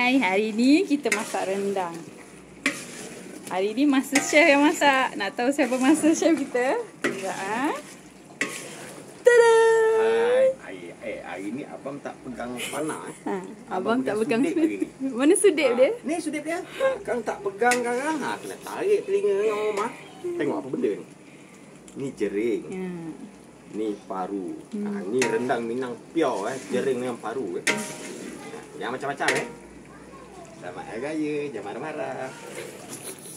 Hai, hari ini kita masak rendang. Hari ini master chef yang masak. Nak tahu siapa master chef kita? Sekejap Tada! Hari ni abang tak pegang panah Abang tak pegang sudip hari ni. Mana sudip dia? Ni sudip dia. Kang tak pegang sekarang. Kena tarik telinga dengan Omar. Tengok apa benda ni. Ni jering. Ni paru. Ni rendang Minang pure jering dengan paru Yang macam-macam Selamat Hari Raya, jangan marah-marah.